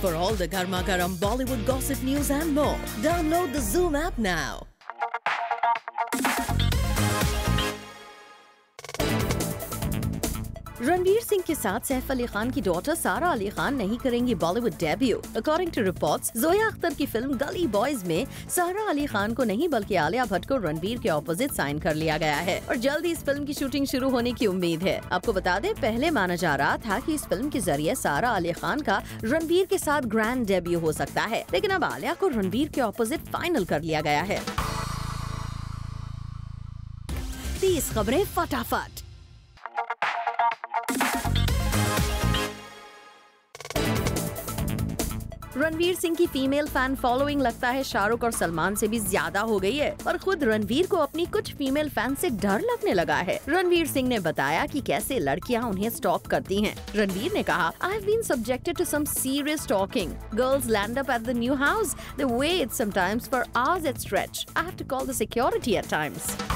For all the Garma Garam Bollywood gossip news and more, download the Zoom app now. Ranveer Singh के साथ सैफ अली खान की daughter सारा अली खान नहीं करेंगी Bollywood debut. According to reports, Zoya Akhtar की फिल्म गली बॉयज में सारा अली खान को नहीं बल्कि आलिया भट्ट को रणवीर के ऑपोजिट साइन कर लिया गया है और जल्द ही इस फिल्म की शूटिंग शुरू होने की उम्मीद है। आपको बता दें, पहले माना जा रहा था कि इस फिल्म के जरिए सारा अली खान का रणवीर के साथ ग्रैंड डेब्यू हो सकता है, लेकिन अब आलिया को रणवीर के ऑपोजिट फाइनल कर लिया गया है। 30 खबरें फटाफट। रणवीर सिंह की फीमेल फैन फॉलोइंग लगता है शाहरुख और सलमान से भी ज्यादा हो गई है और खुद रणवीर को अपनी कुछ फीमेल फैन से डर लगने लगा है। रणवीर सिंह ने बताया कि कैसे लड़कियां उन्हें स्टॉक करती हैं। रणवीर ने कहा, I have been subjected to some serious stalking. Girls land up at the new house. They wait sometimes for hours at stretch. I have to call the security at times.